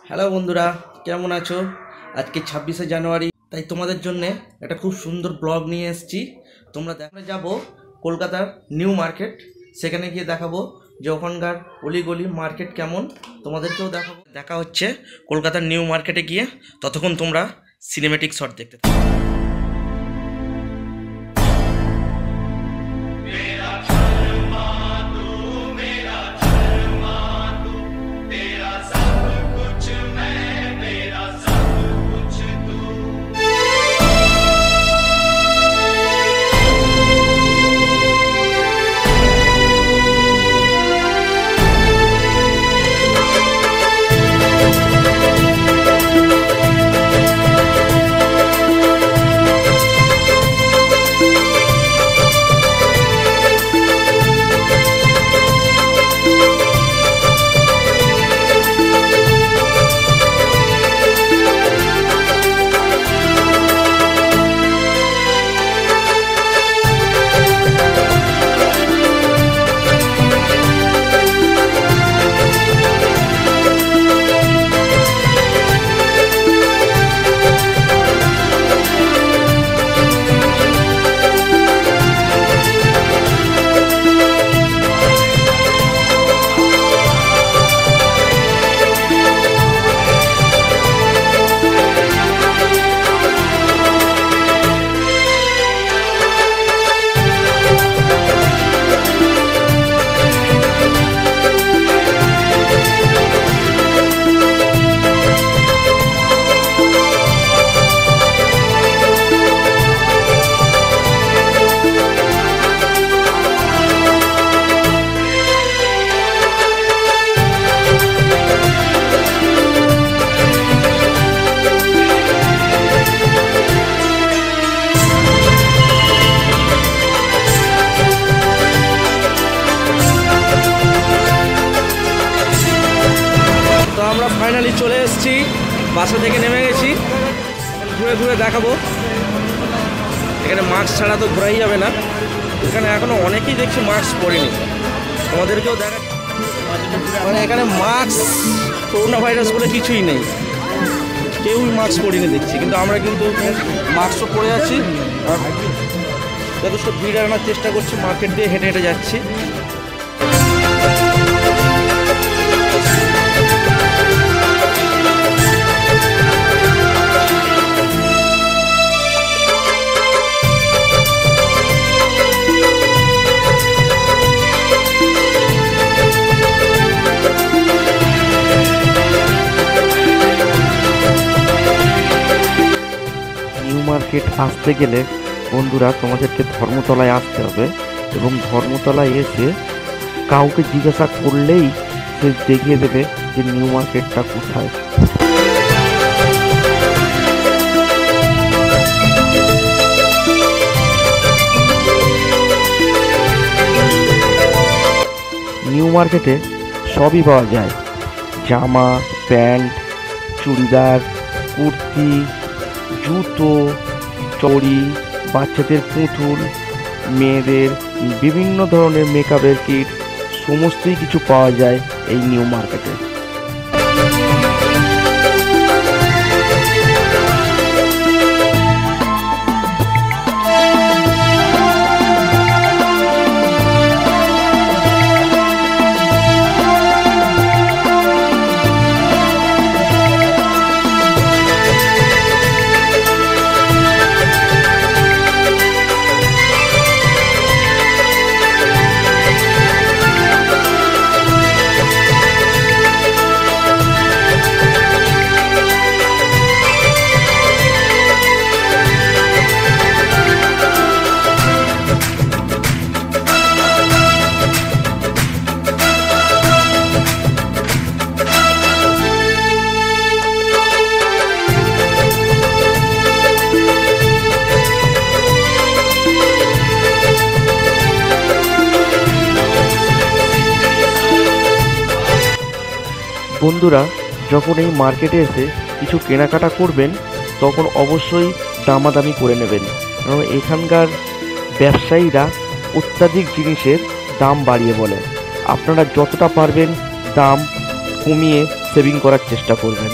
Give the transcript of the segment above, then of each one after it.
Hello বন্ধুরা, কেমন আছো? আজকে 26শে জানুয়ারি, তাই তোমাদের জন্য একটা খুব সুন্দর ব্লগ নিয়ে এসেছি। তোমরা দেখতে যাবো কলকাতার নিউ মার্কেট, সেখানে গিয়ে দেখাবো যে ওখানকার অলিগলি মার্কেট কেমন, তোমাদেরকেও দেখাবো। দেখা হচ্ছে কলকাতার নিউ মার্কেটে গিয়ে। ততক্ষণ তোমরা সিনেমেটিক শট দেখতে থাকো। তো আমরা ফাইনালি চলে এসেছি, বাসা থেকে নেমে গেছি। ঘুরে ঘুরে দেখাবো। এখানে মাস্ক ছাড়া তো ঘোরাই যাবে না। এখানে এখনো অনেকেই দেখছি মাস্ক পরেনি, আমাদেরকেও দেখা মানে এখানে মাস্ক, করোনা ভাইরাস বলে কিছুই নেই, কেউই মাস্ক পরিনি দেখছি। কিন্তু আমরা কিন্তু মাস্কও পরে আছি আর যথেষ্ট ভিড় আনার চেষ্টা করছি। মার্কেট দিয়ে হেঁটে হেঁটে যাচ্ছি। মার্কেট আসতে গেলে বন্ধুরা তোমাদেরকে ধর্মতলায় আসতে হবে, এবং ধর্মতলায় এসে কাউকে জিজ্ঞাসা করলেই সে দেখিয়ে দেবে যে নিউ মার্কেটটা কোথায়। নিউ মার্কেটে সবই পাওয়া যায়, জামা, প্যান্ট, চুড়িদার, কুর্তি, জুতো, চড়ি, বাচ্চাদের পুতুল, মেয়েদের বিভিন্ন ধরনের মেকআপের কিট, সমস্তই কিছু পাওয়া যায় এই নিউ মার্কেটে। বন্ধুরা, যখন এই মার্কেটে এসে কিছু কেনাকাটা করবেন তখন অবশ্যই দামাদামি করে নেবেন, কারণ এখানকার ব্যবসায়ীরা অত্যাধিক জিনিসের দাম বাড়িয়ে বলে। আপনারা যতটা পারবেন দাম কমিয়ে সেভিং করার চেষ্টা করবেন।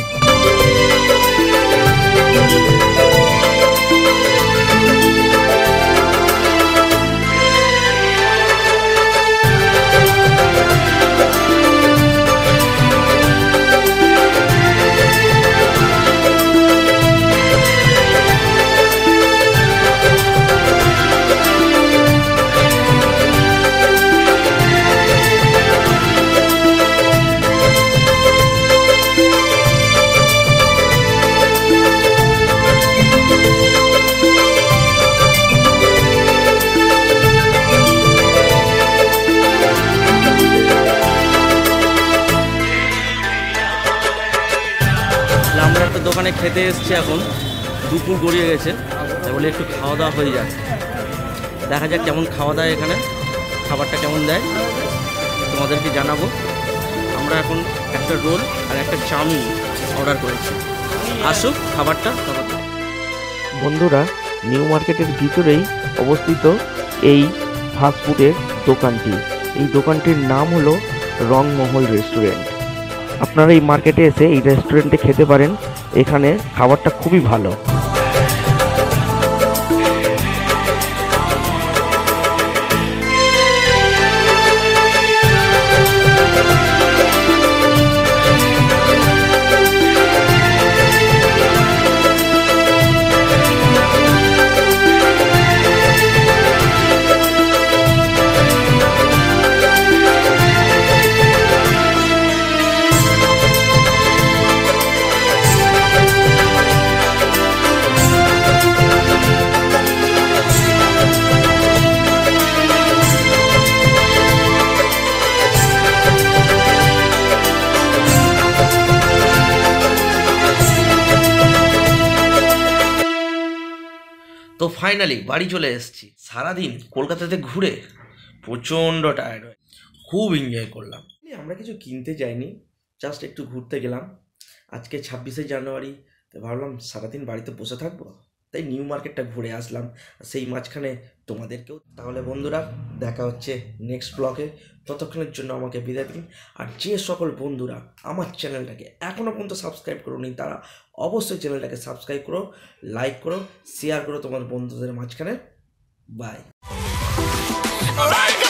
আমরা একটা দোকানে খেতে এসেছি, এখন দুপুর গড়িয়ে গেছে, তাই বলে একটু খাওয়া দাওয়া হয়ে যাক। দেখা যাক কেমন খাওয়া দাওয়া, এখানে খাবারটা কেমন দেয় তোমাদেরকে জানাবো। আমরা এখন একটা রোল আর একটা চাউমিন অর্ডার করেছি, আসুক খাবারটা। বন্ধুরা, নিউ মার্কেটের ভিতরেই অবস্থিত এই ফাস্টফুডের দোকানটি। এই দোকানটির নাম হলো রংমহল রেস্টুরেন্ট। আপনারা এই মার্কেটে এসে এই রেস্টুরেন্টে খেতে পারেন, এখানে খাবারটা খুবই ভালো। তো ফাইনালি বাড়ি চলে এসেছি। সারাদিন কলকাতাতে ঘুরে প্রচণ্ড টায়ার্ড হয়ে খুব এনজয় করলাম। আমরা কিছু কিনতে যাইনি, জাস্ট একটু ঘুরতে গেলাম। আজকে 26শে জানুয়ারি, তো ভাবলাম সারাদিন বাড়িতে বসে থাকবো, তাই নিউ মার্কেটটা ঘুরে আসলাম, সেই মাঝখানে তোমাদেরকেও। তাহলে বন্ধুরা, দেখা হচ্ছে নেক্সট ব্লগে। ততক্ষণের জন্য আমাকে বিদায় দিন। আর যে সকল বন্ধুরা আমার চ্যানেলটাকে এখনও পর্যন্ত সাবস্ক্রাইব করোনি, তারা অবশ্যই চ্যানেলটাকে সাবস্ক্রাইব করো, লাইক করো, শেয়ার করো তোমার বন্ধুদের মাঝখানে। বাই।